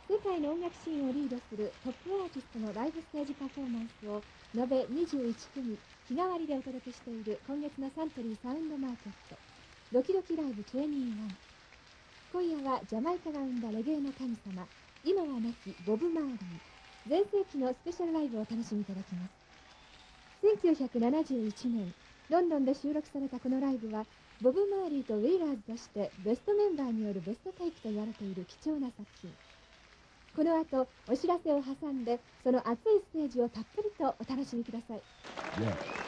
世界の音楽シーンをリードするトップアーティストのライブステージパフォーマンスを延べ21組日替わりでお届けしている今月のサントリーサウンドマーケットドキドキライブ21。今夜はジャマイカが生んだレゲエの神様、今は亡きボブ・マーリー全盛期のスペシャルライブをお楽しみいただきます。1971年ロンドンで収録されたこのライブはボブ・マーリーとウェイラーズとしてベストメンバーによるベストテイクと言われている貴重な作品。この後お知らせを挟んでその熱いステージをたっぷりとお楽しみください。